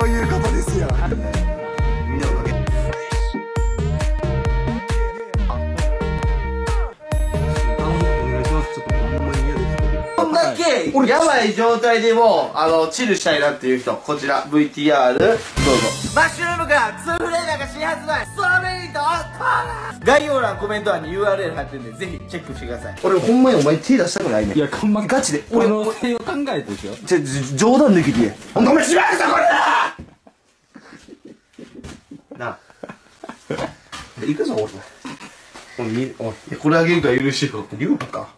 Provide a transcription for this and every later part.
そういうことですよ。みんなのおかげ。 こんだけやばい状態でもチルしたいなっていう人、こちら VTR どうぞ。マッシュルームが2フレーバーが新発売、ストロベリーと概要欄コメント欄に URL 貼ってるんでぜひチェックしてください。 俺ほんまにお前手出したくないね。 いや、ほんまガチで俺の手を考えてでしょ。 冗談抜きでお前しまうぞこれだなあ行くぞ俺いやこれあげるから許してよ。リュウか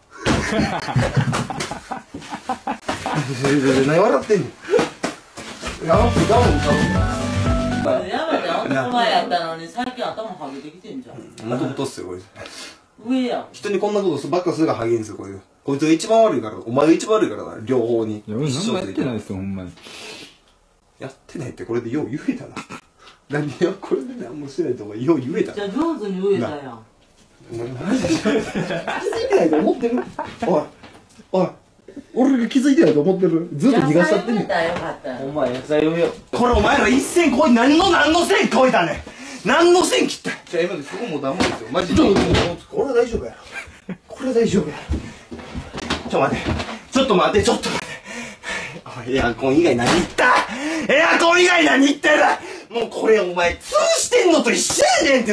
何笑ってんの。やばってガムにやばい、あんた前やったのに最近頭ハゲてきてんじゃん。 もともとっすよこれ。 上やん。 人にこんなことばっかするからハゲんすよこれ。こいつが一番悪いから、お前が一番悪いからな、両方に。 いや、俺何もやってないですよ、ほんまに。 やってないってこれでよう言えたな。何よ、これで何もしてないとお前よう言えたな。 じゃあ上手に植えたやん。 お前マジで気づいてないと思ってる。おい俺が気づいてないと思ってる。ずっと逃がしちゃってんねん。 野菜植えたらよかったよ。 お前野菜をよ。 これお前ら一線こい何の線超えたねん。何の線切った。 じゃあ今でそこもダメですよマジで。 これは大丈夫やろ。これは大丈夫やろ。ちょっと待ってエアコン以外何言った。エアコン以外何言ってる。もうこれお前通してんのと一緒やねんって。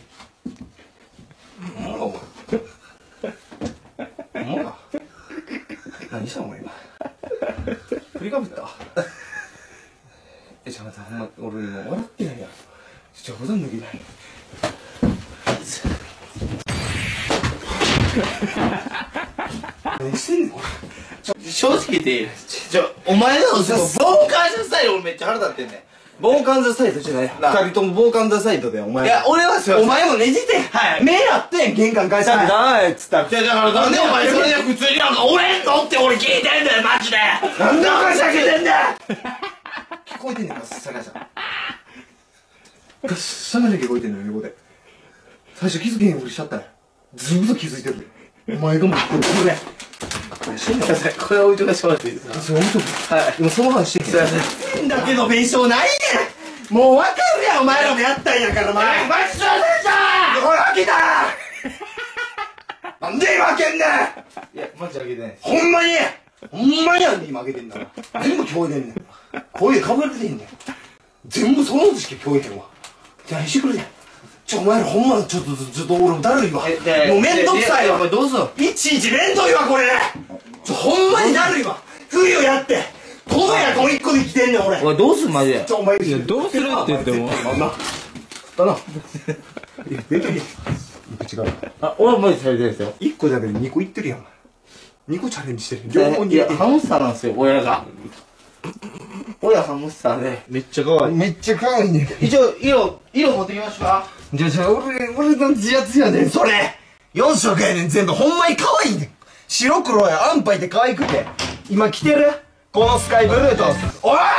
何したお前今。振りかぶった。ちょっと待ってほんま俺今笑ってないやん。冗談抜きない。何してんねんこれ。 正直言っていい。お前の傍観者スタイル俺めっちゃ腹立ってんねん。 傍観者サイトじゃない。二人とも傍観者サイトでお前。 いや俺はお前もねじってはい目やってん玄関返されたっつったら。 だからなんでお前それで普通になんか俺んのって俺聞いてんだよマジで。 なんでお前避けてんだよ。聞こえてんねんかサガちゃん。ガッサガで聞こえてんのよ横で。最初気づけへんふりしちゃったよ。ずっと気づいてる。お前がもうこれ。 これ置いとかしてもらっていいですか。 そう思うとはい今その話してん。すいません。だけど弁償ないねん。もう分かるやんお前らもやったんやから前。マジでこれ飽きた。なんで今開けんねん。 いやマジ開けてないです。 ほんまになんで今開けてんだから全部聞こえてんねん。声かぶれてんねん。全部その音しか聞こえへんわ。じゃあしてくれや。お前らほんまちょっと俺もだるいわ。もうめんどくさいわ。 お前どうすんの。 いちいちめんどいわこれ。ほんまにだるいわ。冬やってこのエアコン1個で来てんねん俺。 お前どうすんマジで。 お前いや、どうするって言っても。 だな。いやできる。違う。 あ俺はマジされてるんですよ。 1個じゃなくて2個いってるやん。2個チャレンジしてる。両方に。 いやハムスターなんですよ親が。親ハムスターでめっちゃ可愛い。 めっちゃ可愛いね。 一応色持ってきましょうか。 じゃあ俺の自圧やねんそれ。4色やねん全部。ほんまに可愛いねん。白黒や安牌で可愛くて今着てるこのスカイブルーとおい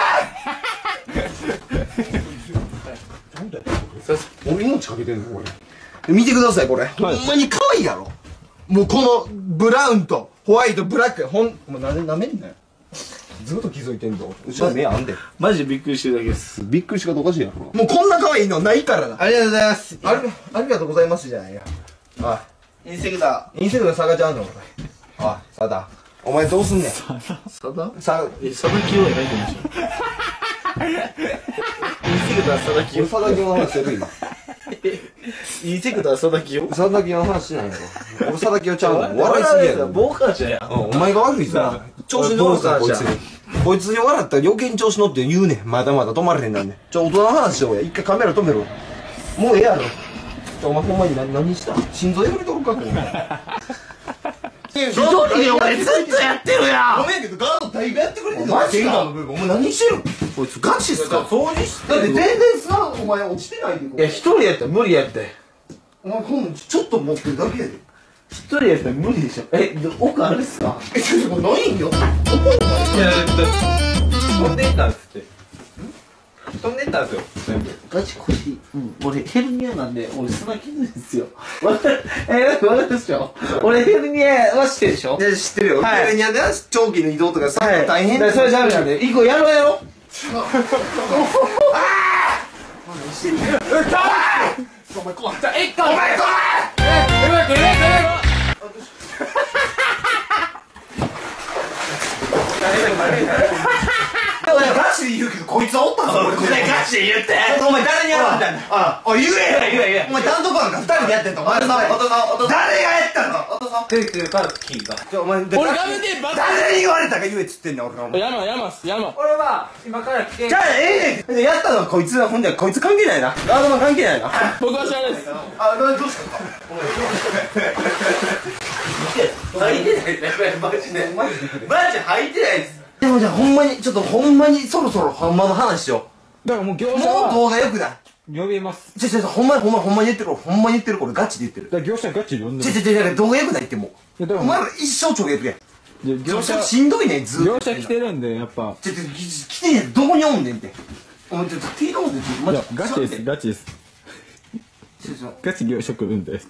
俺命かけてんのこれ。見てくださいこれ、ほんまに可愛いやろ。もうこのブラウンとホワイトブラックお前なんでなめんなよ。ずっと気づいてんぞ。後ろ目あんで。 マジでびっくりしてるだけです。 びっくりし方おかしいやろ。もうこんな可愛いのないからな。 ありがとうございます。 ありがとうございますじゃないや。あインセクタインセクトの差がちゃうのお前。あサダお前どうすんねん。 ー。サダさサダキオやないと思いました。インセクターサダキオ。 サダキの話してる今。 インセクターサダキオ。 サダキの話しないやろ。俺サダキをちゃうの。笑いすぎやろ。 傍観者や。 お前が悪いぞ。調子に乗るからこいつに。こいつに笑ったら余計に調子乗って言うねん。まだまだ止まれへんなんねん。大人の話しようや。一回カメラ止めろ。もうええやろ。お前ほんまに何した心臓やめとるかこれ。 一人で俺ずっとやってるやん。 ごめんけどガード大概やってくれてんの。マジか。お前何してるこいつガチっすか。 掃除してだって全然さお前落ちてないで。 いや一人やったら無理やって。 お前今度ちょっと持ってるだけやで。 一人やったら無理でしょ。奥あるっすか。 ちょっとないんよ。 いや、飛んでったんすって。飛んでったんすよ、全部。 ガチ腰、俺ヘルニアなんで、俺砂傷ですよ。わかるでしょ。俺ヘルニアは知ってるでしょ。 いや知ってるよ。 はいヘルニアで長期の移動とかさ大変だからそれダメなんで、一個やろう。 お前こうじゃえっかお前ガチで言うけどこいつはおったぞ。これガチで言って。お前誰にやられたんだ。あ、言え。お前単独犯か2人でやってんの。誰がやったの。 出てくるから聞いた。 お前俺が見てバカ。 誰に言われたか言えっつってんねん俺は。 山俺は今から来てじゃあやったのはこいつだ。ほんでこいつ関係ないな。ガードマン関係ないな。 僕は知らないです。 あ、どうしたの。 履いてないねマジでマジ履いてないです。 でもじゃあほんまにちょっとほんまにそろそろほんまの話しよだからもう業う。 者はもう動画よくない。 呼びます。 ほんまに言ってる。ほんまに言ってる。これガチで言ってる。 だから業者ガチで呼んで動画よくないってもう。 いやでもお前ら一生ちょげやってけ。 業者しんどいねずっと。 業者来てるんでやっぱ来てんやん。どこにおんねんって。お前ちょっと聞いたことでいやガチですガチ業者来るんで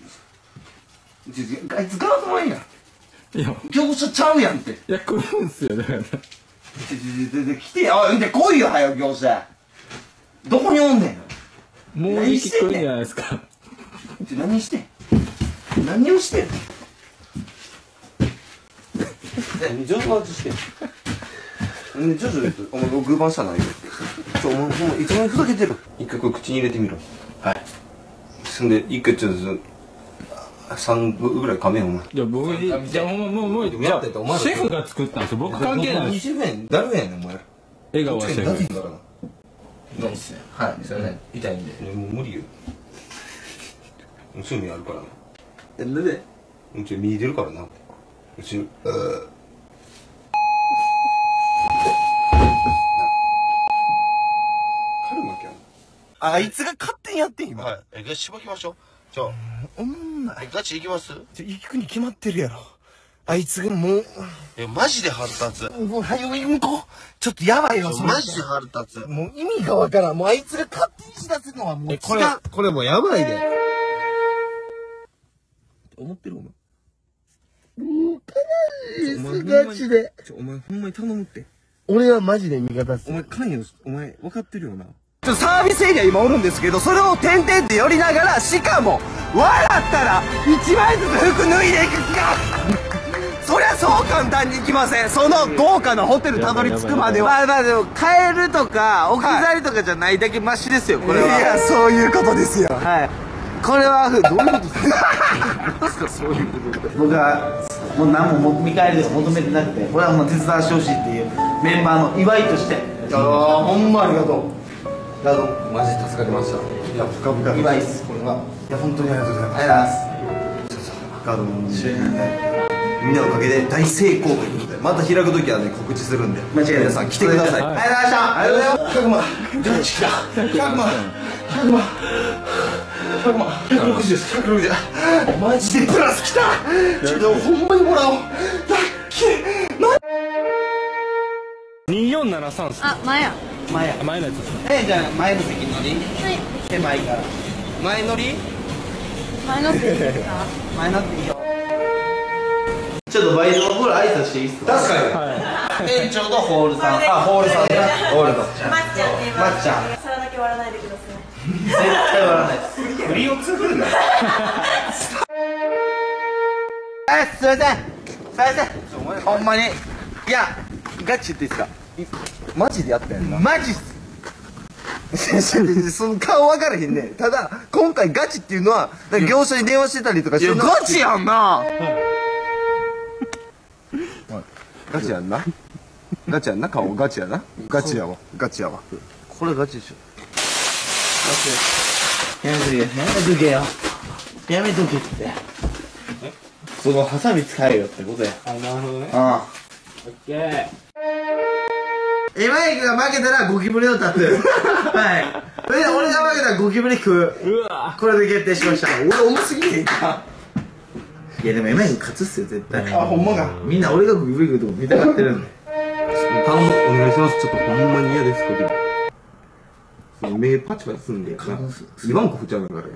あいつガードマンやん。 いや業者ちゃうやんって。 いや来るんすよだから来てや。で来いよ早く業者。どこにおんねん。 もう一匹来るんじゃないですか。 何してん。何をしてん。上手してん。徐々にお前グーバンしたないよ。お前ほんまいつまでふざけてる。一回これ口に入れてみろ。はい。そんで一回ちょっと3分ぐらい噛めよお前。 じゃあ僕じゃあもうじゃあシェフが作ったんですよ。僕関係ないです。 誰やねんお前。 笑顔はシェフ。 ないっすね。はいすいません痛いんで。 もう無理よ。うちの目あるからな。 なんでうち見えてるからな。うちあいつが勝手にやってん今。 はい。ガチしばきましょう。じゃあ。 おもんない。 ガチ行きます？ 行くに決まってるやろ。あいつがもう。 マジで腹立つ。 もう早く向こう。ちょっとやばいわそれ。 マジで腹立つ。 もう意味がわからん。もうあいつが勝手にしだすのはもう違う。 これもうやばいで。 思ってるお前。ガチで。お前ほんまに頼むって。俺はマジで味方っす。お前関与お前分かってるよな。サービスエリア今おるんですけど、それを点々で寄りながら、しかも笑ったら1枚ずつ服脱いでいくか。そりゃそう簡単にいきません。その豪華なホテルたどり着くまでは。 まあでもカエルとか置き去りとかじゃないだけマシですよこれは。 いやそういうことですよ。 はいこれはどういうことですか。何ですかそういうことって。僕はもう何も見返りとか求めてなくて、これはもう手伝わしてほしいっていうメンバーの祝いとして。 ああほんまありがとう。 ガードマジ助かりました。 いや深々 祝いっすこれは。 いや本当にありがとうございます。 ありがとうございます。 ガードもみんなのおかげで大成功ということで、また開く時はね告知するんで間違いない。 皆さん来てください。 ありがとうございました。ありがとうございます。 100万100万100万100万160です。160マジでプラスきた。ちょっとほんまにもらおう。ラッキー 2473っす。 あ、前や。 前前のやつです。 じゃあ前の席乗り。 はい。 狭いから前乗り前のっていいですか？ 前乗っていいよ。ちょっとバイトの頃挨拶していいっすか。 確かに店長とホールさん。あホールさんね。ホールとまっちゃんって言います。 まっちゃんそれだけ割らないでください。 絶対笑わないです。 振りを作るな。 すいませんほんまに。いやガチ言っていいっすか。 マジでやったやんな。 マジっす。 その顔分からへんね。ただ今回ガチっていうのはだから業者に電話してたりとかしてるのはガチやんな。 ガチやんな。ガチやんな。顔ガチやな。ガチやわ。 これガチでしょ。やめとけよ。やめとけって。そのハサミ使えよってことや。 あ、なるほどね。 ああ。 オッケー。 エマイクが負けたらゴキブリを立つ。はい。それで俺が負けたらゴキブリ食う。 うわ。 これで決定しました。俺重すぎへんか。いやでもエマイク勝つっすよ絶対。 あほんまが。 みんな俺がゴキブリ食うとこ見たがってるんで。 頼むお願いします。ちょっとほんまに嫌ですこれ。目パチパチすんで。言わんこ振っちゃうからね。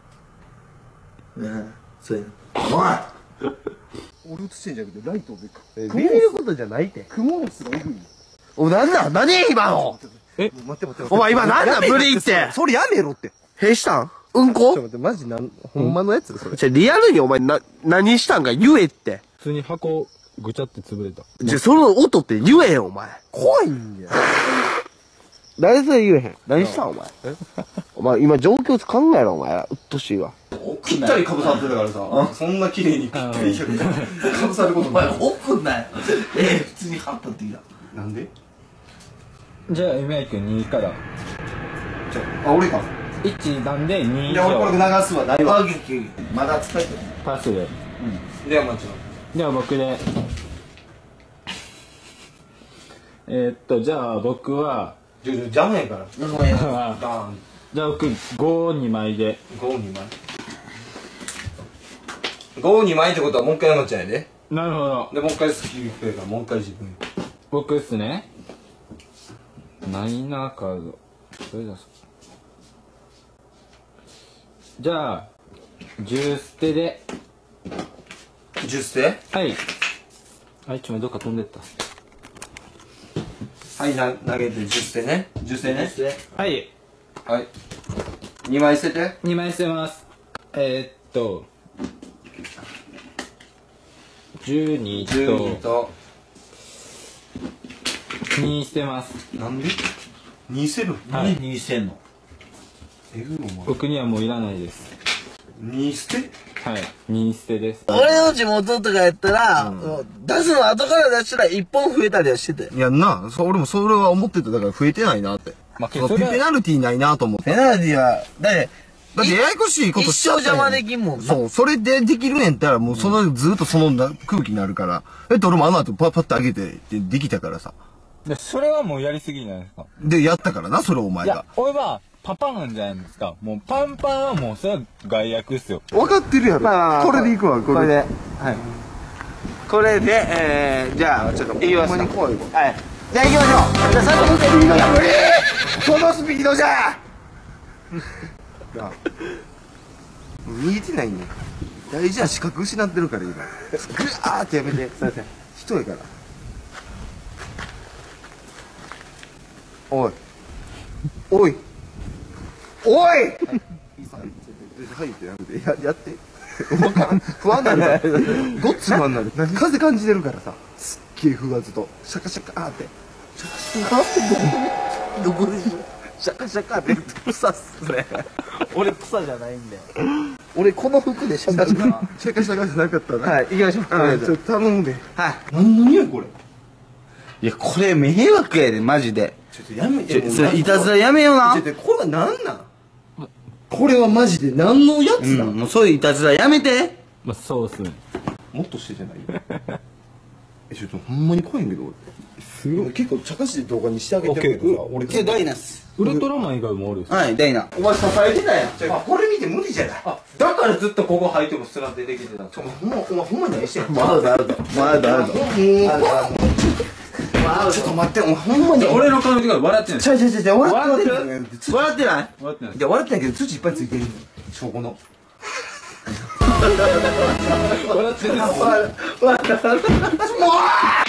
そうやおい。俺映してんじゃなくてライトをべか。 な。ビビることじゃないって。 クモの巣がエグい。 お、なんだ何今の。 え待って。 お前今なんだ無理って。 それやめろって。 閉したんうんこ待って、マジほんまのやつそれ。 じゃ、リアルにお前何したんか言えって。 普通に箱ぐちゃって潰れた。 じゃ、その音って言えよ、お前。 怖いんや。 誰それ言えへん。何したんお前。お前、今状況考えろ、お前。うっとしいわ。 ぴったりかぶさってたからさ、そんな綺麗にぴったりかぶさることない。 奥ない。普通に貼ったっていいだ。 なんで？ じゃあ、夢井くん2から。 あ、俺か。 1なんで2以じゃあ俺これ上。 流すわ、ないわ。 まだ使えてる。 パスで。 ではもちろん。 では僕で。じゃあ僕は、 邪魔やから。 ごめん。 バーン。 じゃあ僕5、2枚で。 5、2枚。5、2枚ってことはもう一回山ちゃんやで。 なるほど。 で、もう一回スキルプレイからもう一回自分。 僕っすね。マイナーカード。それだそ。じゃあ、10捨てで。 10捨て。 はい。あいつもどっか飛んでった。 はい、投げて10捨てね。10捨てね。 はい。 はい。2枚捨てて。 2枚捨てます。12 12 とと。 2捨てます。 なんで ?2 捨てるはい。 にしてんの。 えぐいお前。 僕にはもういらないです。 2捨てはい。2捨てです。 俺の地元とかやったら、出すの後から出したら1本増えたりはしてたよ。 いやな、俺もそれは思ってた。だから増えてないなって。 まあ、 そのペナルティーないなと思って。 ペナルティは、だってややこしいことしちゃった一生邪魔できんもんな。 そう、それでできるんやったら、もうずっとその空気になるから。俺もあの後パッと上げて、できたからさ。 でそれはもうやりすぎじゃないですか。 で、やったからな、それお前いやが。、 俺は、パパンじゃないですか。もう、パンパンはもう、それは害悪っすよ。 分かってるやろ。これでいくわ、これで。 はい。これで、じゃあ、ちょっと、いきますか。 ほんまに怖いわ。 はい。じゃあ行きましょう。じゃあ、最後にスピードが無理。 このスピードじゃ見えてないね。大事な視覚失ってるから今。グワーってやめて。すいません。人やから。おい。おい。おい。はいってやめて。やって。不安になるから。ごっつ不安になる。風感じてるからさ。すっげえ不安と。シャカシャカーって。どこでしょ。シャカシャカって草っすね。 俺、草じゃないんで。 俺この服でシャカシャカシャカシャカじゃなかったな。 はい、行きましょう。 ちょっと頼むで。 はい。 何の匂いこれ。 いや、これ迷惑やで、マジで。 ちょっとやめそれいたずらやめような。 これは何なんこれはマジで何のやつなん、 もうそういういたずらやめて。 まあ、そうっすね。 もっとしてじゃないよ。ちょっとほんまに怖いんけど俺。すごい。結構茶化しで動画にしてあげてるけどさ、俺じゃあ、ダイナス。 ウルトラマン以外もおるっす。 はい、ダイナ。お前支えてたやん。 これ見て無理じゃない。 だからずっとここ履いてもすら出てきてた。 ほんまに何してんの。 まだあるぞ。まだあるぞ。 ちょっと待って、ほんまに。 俺の顔見てから笑ってない。 ちゃう、笑ってる。 笑ってない笑ってない。 いや、笑ってないけど、土いっぱいついてる。証拠の。 笑ってない。 もう